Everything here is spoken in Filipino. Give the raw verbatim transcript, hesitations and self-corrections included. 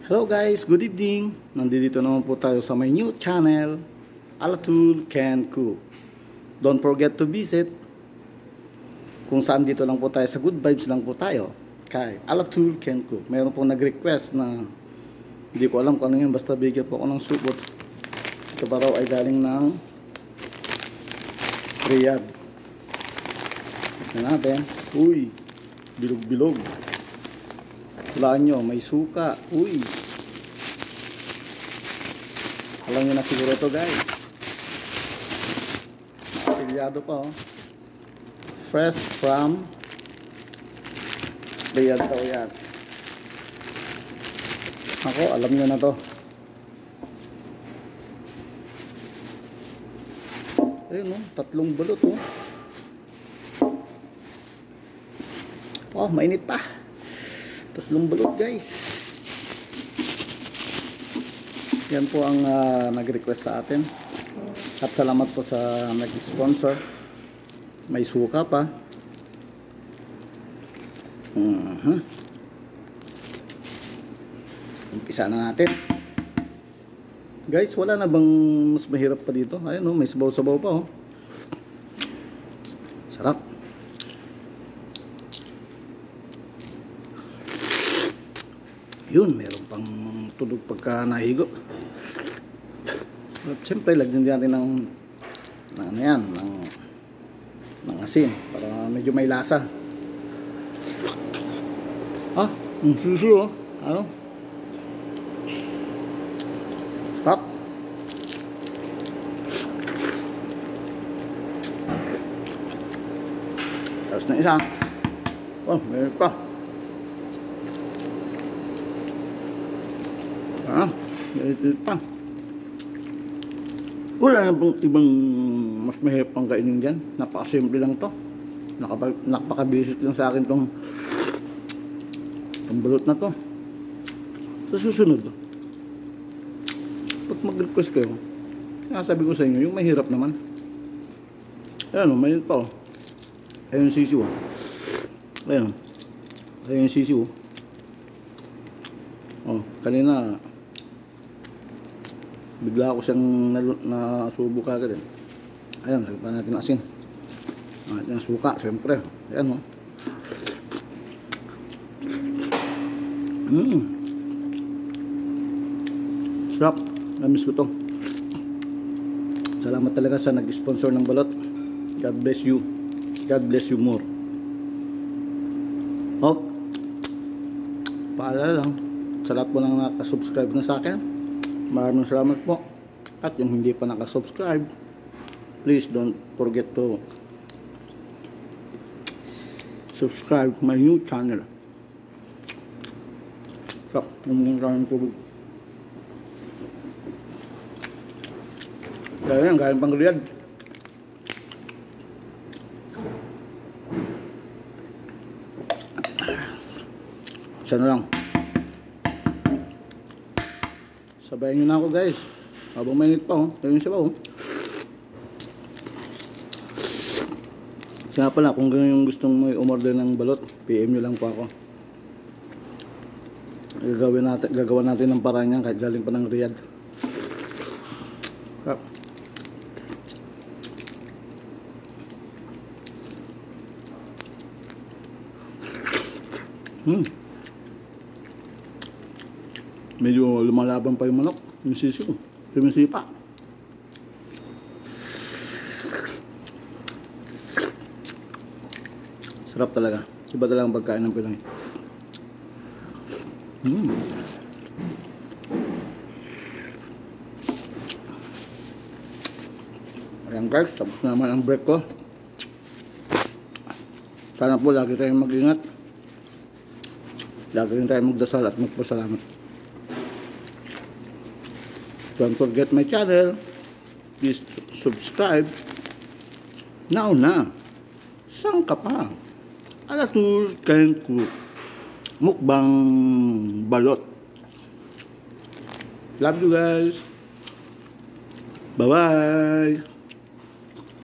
Hello guys, good evening. Nandito naman po tayo sa my new channel, Alatul Can Cook. Don't forget to visit. Kung saan dito lang po tayo, sa good vibes lang po tayo. Kay Alatul Can Cook. Meron pong nag-request na hindi ko alam kung ano yun, basta bigyan po ako ng supot. Ito pa raw ay galing ng Riyadh. Tignan natin. Uy, bilog-bilog. Hulaan nyo, may suka. Uy. Alam nyo na siguro ito guys. Nakasilyado pa oh. Fresh from Riyadh daw yan. Ako, alam nyo na to. Ayun oh, tatlong balot oh. Oh, mainit pa. Tatlong balot guys. Yan po ang uh, nag-request sa atin. At salamat po sa nag-sponsor. May suka pa. Uh-huh. Umpisa na natin. Guys, wala na bang mas mahirap pa dito? Ayun oh, may sabaw-sabaw pa oh. Sarap. Yun, meron pang tulog pagka nahigo. At siyempre, lagyan natin ng, ng ano yan, ng, ng asin para medyo may lasa. Ah, yung sushi oh. Ano? Stop. Tapos na isa. Oh, meron pa. Ah, meron pa. Wala na pong ibang mas mahirap pang kainin dyan. Napakasimple lang to. Napakabisit lang sa akin tong ang balot na to. Sa susunod to, pag mag-request kayo, sabi ko sa inyo, yung mahirap naman. Ayan o, mayroon pa o. Ayun yung sisiw o. Ayan o. Ayun yung sisiw o. O, kanina bigla ako siyang nasubo kagad eh. Ayan, lagyan natin asin. Natin ang suka, siyempre. Ayan o. Mmm. Sarap. Namiss ko to. Salamat talaga sa nag-sponsor ng balot. God bless you. God bless you more. Oh. Paalala lang. Sa lahat po nang nakasubscribe na sa akin, maraming salamat po. At yung hindi pa nakasubscribe, please don't forget to subscribe my new channel. So, yung maraming tubig. Kaya yan, galing pang Riyadh. Isa na lang. Sabayan nyo na ako guys. Habang mainit pa oh. Ayun siya pa oh. Kaya pala, kung gano'n yung gustong may umorder ng balot, P M nyo lang po ako. Gagawin natin, gagawa natin ng paraan yan kahit galing pa ng Riyadh. Hmm. Medyo lumalaban pa yung manok. Yung sisiw. Yung sipa. Sarap talaga. Iba talagang pagkain ng Pinoy. Hmm. Ayan guys, tapos naman ang break ko. Sana po lagi tayong mag-ingat. Lagi rin tayong magdasal at magpasalamat. Don't forget my channel. Please subscribe. Now na. Saan ka pa? Alatul Can Cook. Mukbang balot. Love you guys. Bye-bye.